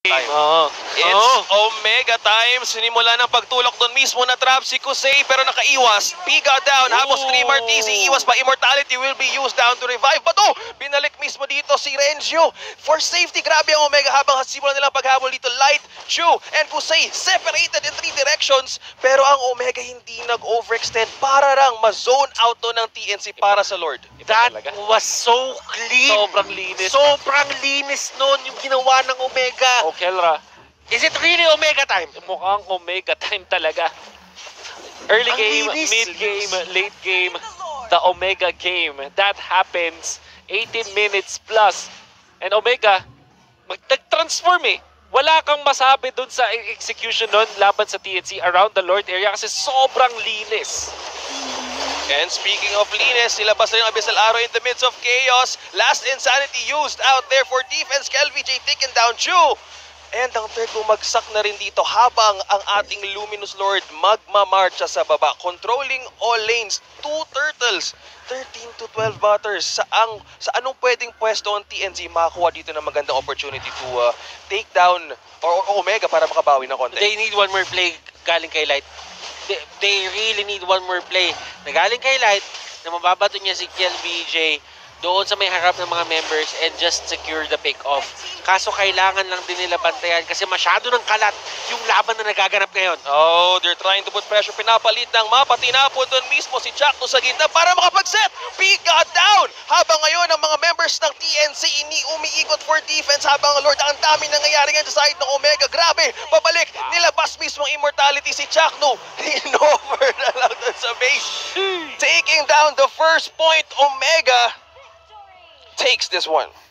It's Omega time. Sinimula ng pagtulak doon mismo na trap si Kusei pero nakaiwas. Piga down. Habang Screamer TZ iwas pa. Immortality will be used down to revive. Bato! Binalik mismo dito si Renjo. For safety, grabe ang Omega habang simula nilang paghabol dito. Light, Chu, and Kusei separated in 3 directions. Pero ang Omega hindi nag-overextend para lang ma-zone out to ng TNC para sa Lord. That was so clean. Sobrang linis. Sobrang linis nun yung ginawa ng Omega. Kelra. Is it really Omega time? Mukhang Omega time talaga. Early Ang game, linis. mid game, late game, the Omega game. That happens 18 minutes plus. And Omega, nag-transform eh. Wala kang masabi dun sa execution nun laban sa TNC around the Lord area kasi sobrang linis. And speaking of linis, nilabas na yung Abyssal Arrow in the midst of chaos. Last Insanity used out there for defense. KelVJ taken down Chu. And ang third bumagsak na rin dito habang ang ating Luminous Lord magmamarcha sa baba. Controlling all lanes. 2 turtles. 13 to 12 batters. Sa anong pwedeng pwesto ang TNC makakuha dito ng magandang opportunity to take down or Omega para makabawi ng konti. They need one more play galing kay Light. They really need one more play na galing kay Light na mababato niya si KelVJ doon sa may harap ng mga members and just secure the pick-off. Kaso kailangan lang din nila bantayan kasi masyado ng kalat yung laban na nagaganap ngayon. Oh, they're trying to put pressure. Pinapalit ng mapa. Tinapon doon mismo si Chakno sa gitna para makapag-set. Piga down! Habang ngayon, ang mga members ng TNC umiikot for defense habang Lord, ang dami nangyayari ngayon sa side ng Omega. Grabe! Pabalik! Nilabas mismo ang immortality si Chakno. Hinover na lang doon sa base. Taking down the first point, Omega takes this one.